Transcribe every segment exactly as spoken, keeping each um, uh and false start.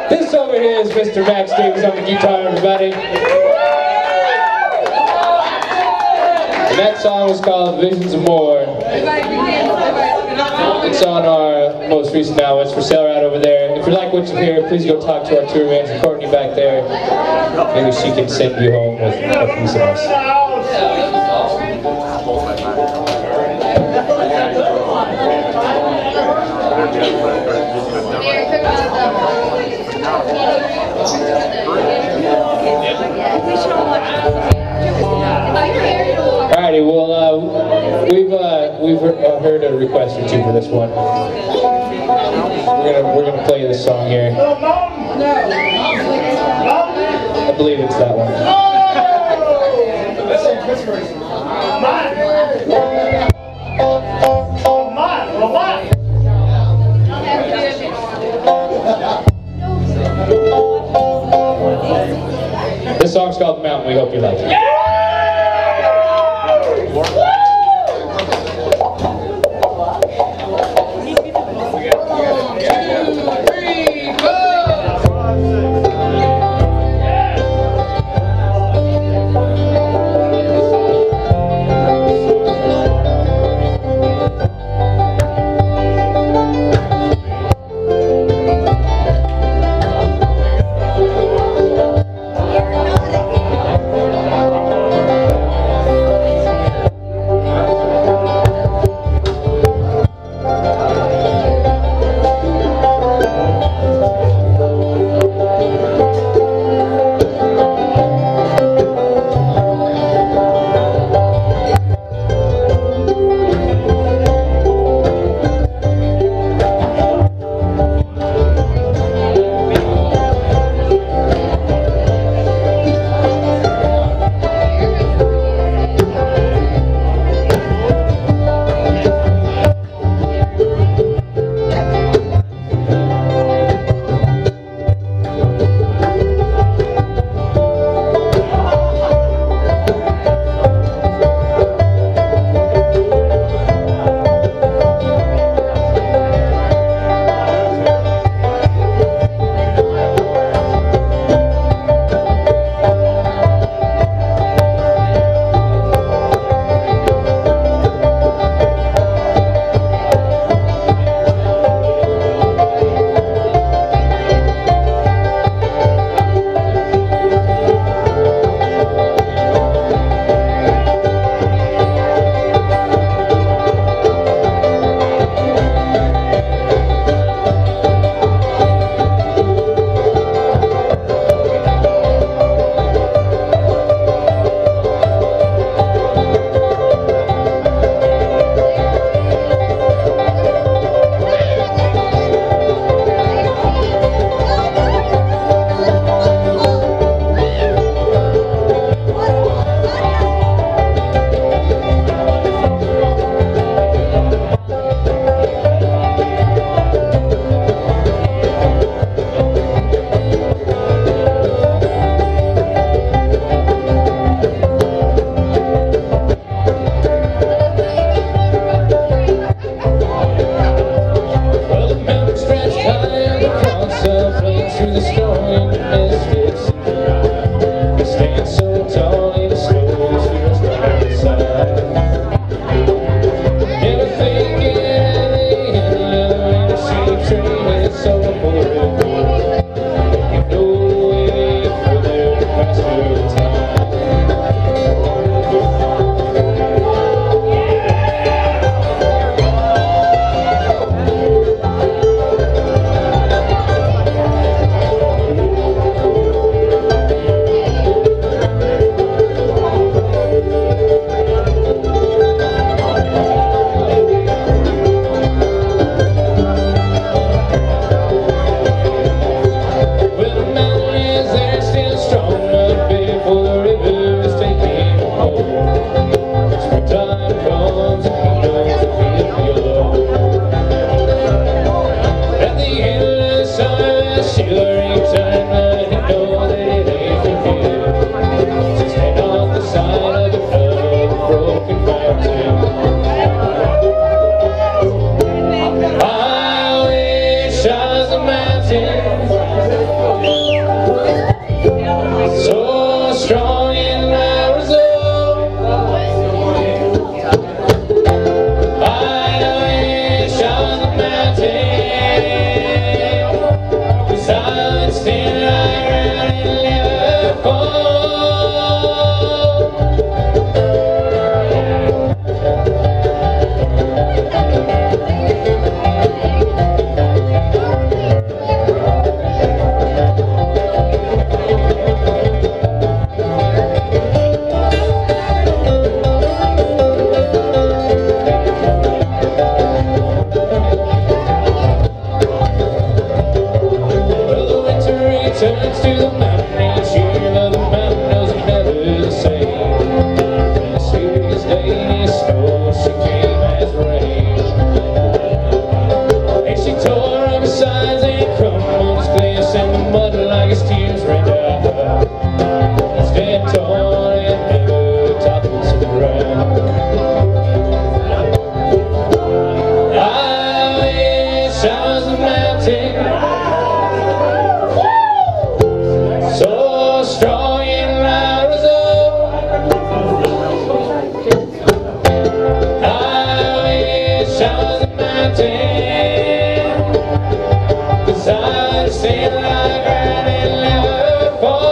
This over here is Mister Max Davis on the guitar, everybody. And that song was called Visions of More. It's on our most recent album. It's for sale right over there. If you like what you hear, please go talk to our tour manager, Courtney, back there. Maybe she can send you home with a piece of us. Alrighty, well, uh, we've uh, we've heard a request or two for this one. We're gonna we're gonna play this song here. I believe it's that one. This song's called Mountain. We hope you like it. returns to the mountain each year, but the mountain was never the same. The sweetest day is snow, she came as rain. And she tore up his sides and crumbled his cliffs, and the mud like his tears ran down. He's dead torn and never toppled to the ground. I wish I was a mountain, so strong and loud as old. I wish I was a mountain, 'cause I'd stand like that and never fall.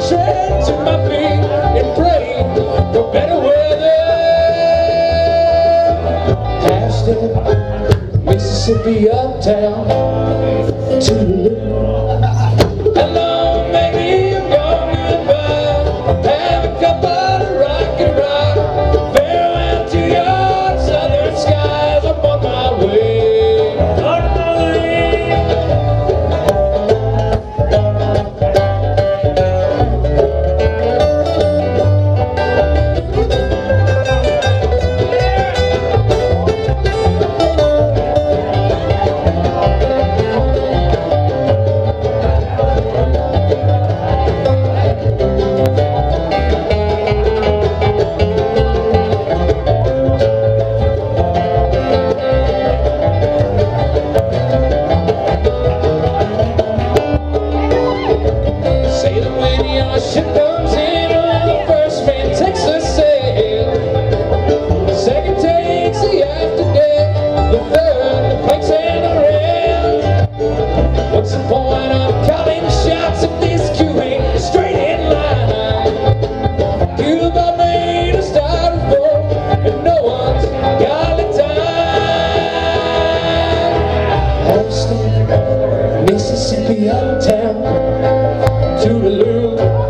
straight to my feet and pray for better weather. Ashton, Mississippi, Uptown Toodeloo. Hello, baby, I'm gone goodbye. Have a cup of rock and roll. Farewell to your southern skies. I'm on my way. Ship comes in when the first man takes a sail. The second takes the afterdeck. The third, the planks and the rails. What's the point of calling shots if this queue ain't straight in line? Cuba made a start before, and no one's got the time. Austin, Mississippi, Uptown Toodeloo.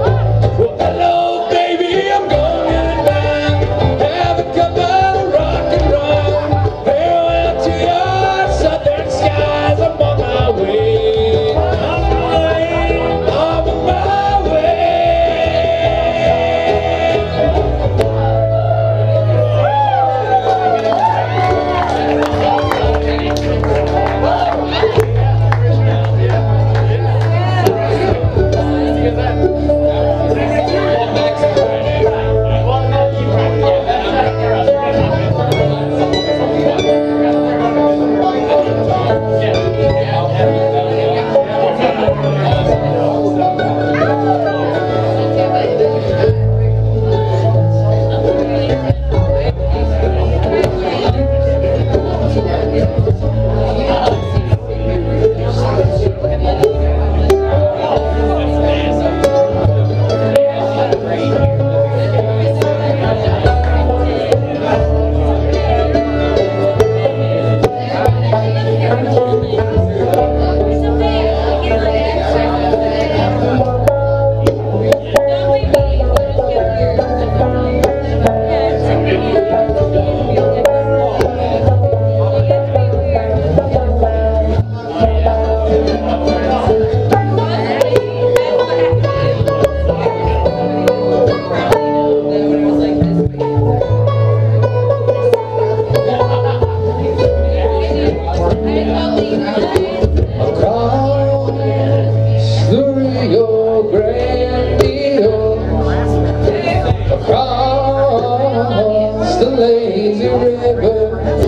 Across the lazy river,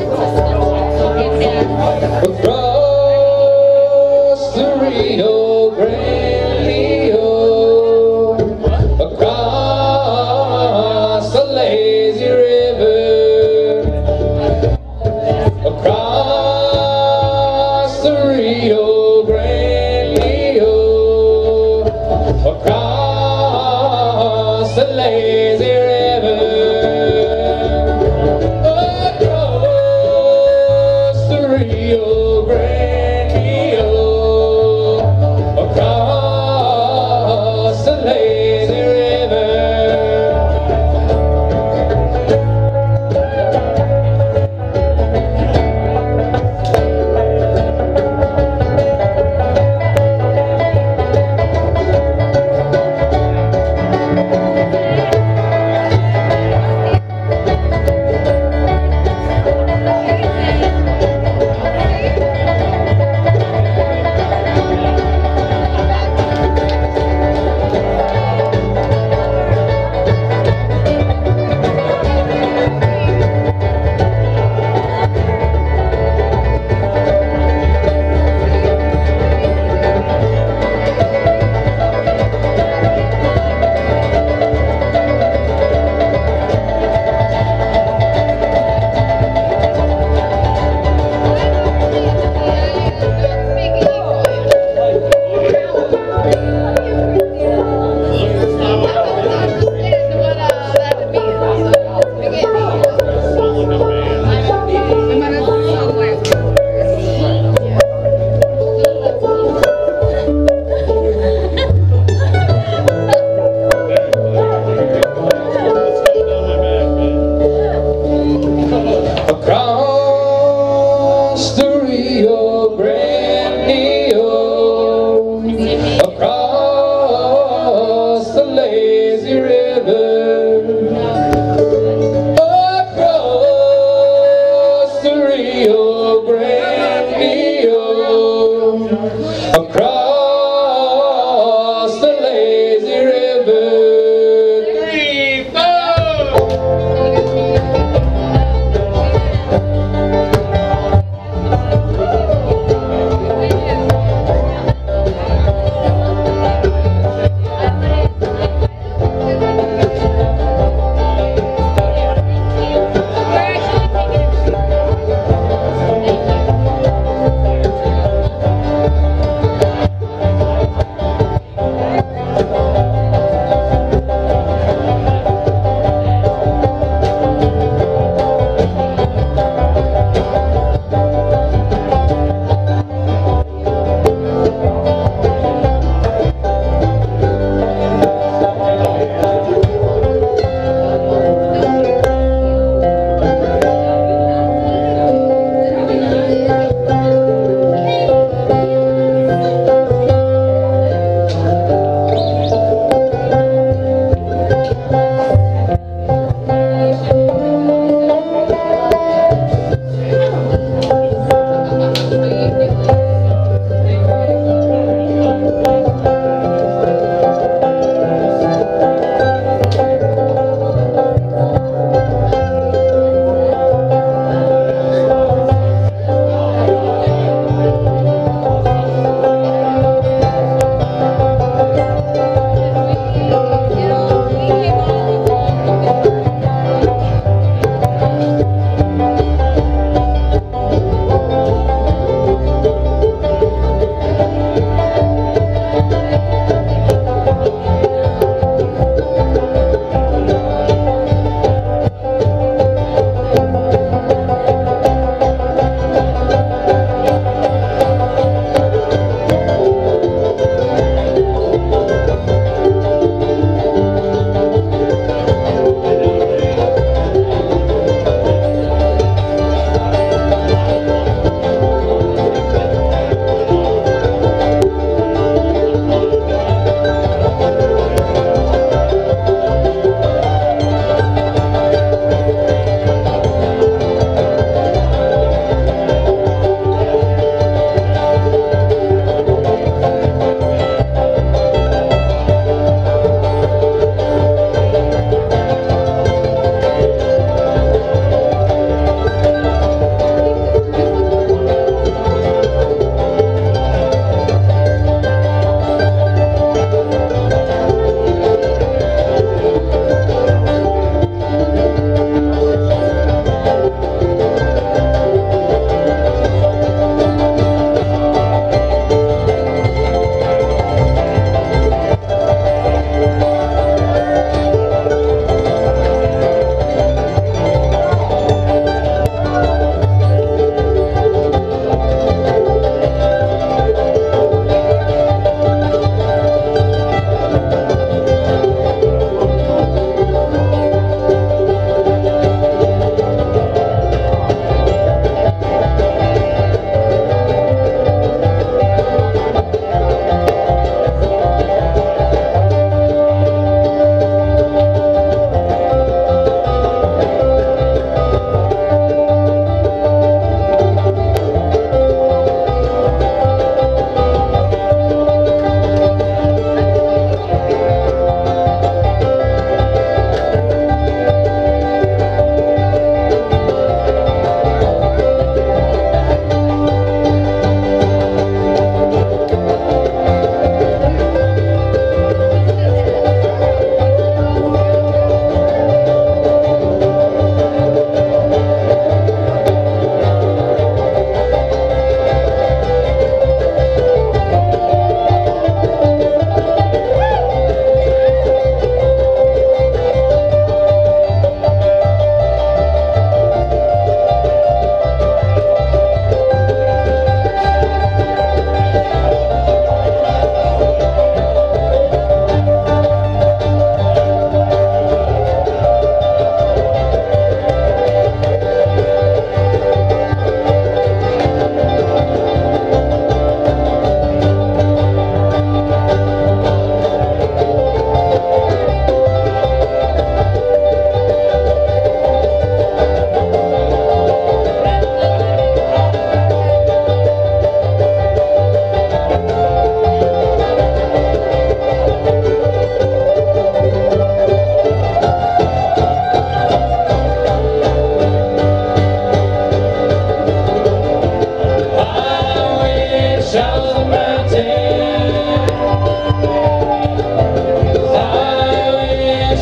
across the Rio Grande, across the lazy river, across the Rio Grande, across the lazy river. Rio Grande. lazy river, across the Rio Grande, across the lazy river. Three, four.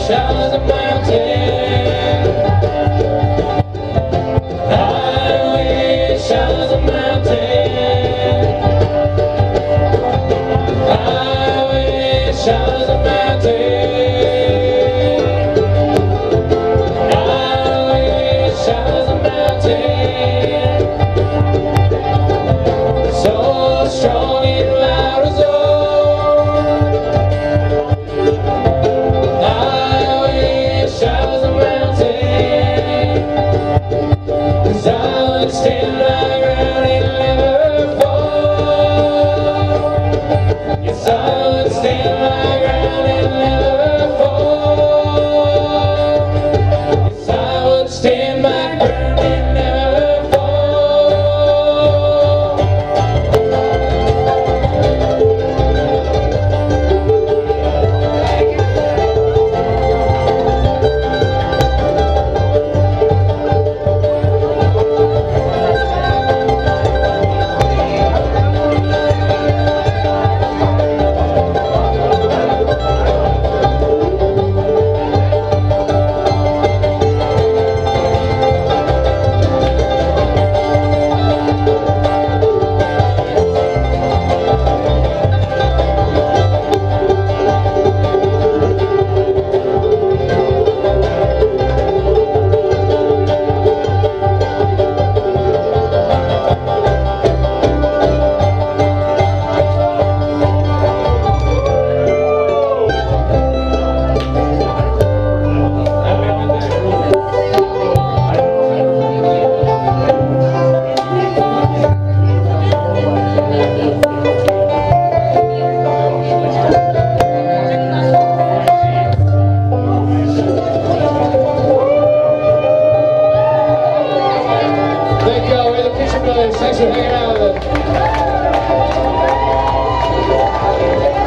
shines a mountain. Highway shines a mountain. Highway shines a mountain. Highway shines a mountain. So strong and loud as old. Stand my ground and never fall. Yes, I would stand my ground and never fall. Yes, I would stand my ground and never Thanks for hanging out with us.